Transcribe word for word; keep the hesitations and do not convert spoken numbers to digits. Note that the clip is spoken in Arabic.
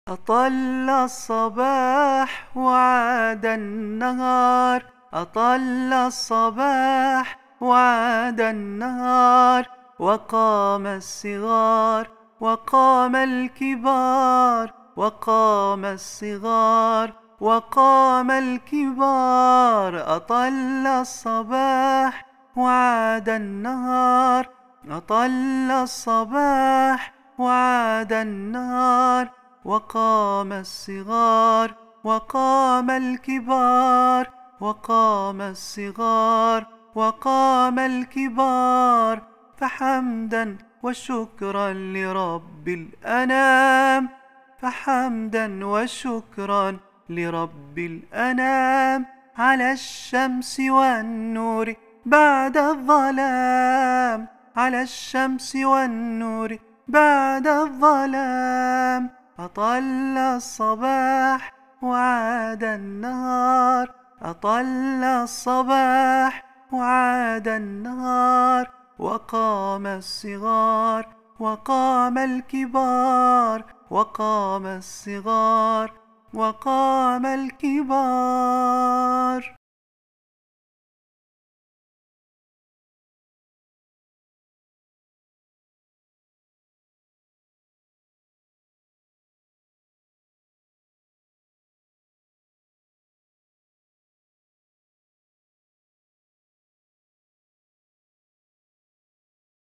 أطل الصباح وعاد النهار، أطل الصباح وعاد النهار، وقام الصغار وقام الكبار، وقام الصغار وقام الكبار. أطل الصباح وعاد النهار، أطل الصباح وعاد النهار، وقام الصغار وقام الكبار، وقام الصغار وقام الكبار. فحمدا وشكرا لرب الأنام، فحمدا وشكرا لرب الأنام، على الشمس والنور بعد الظلام، على الشمس والنور بعد الظلام. أطل الصباح وعاد النهار، أطل الصباح وعاد النهار، وقام الصغار وقام الكبار، وقام الصغار وقام الكبار.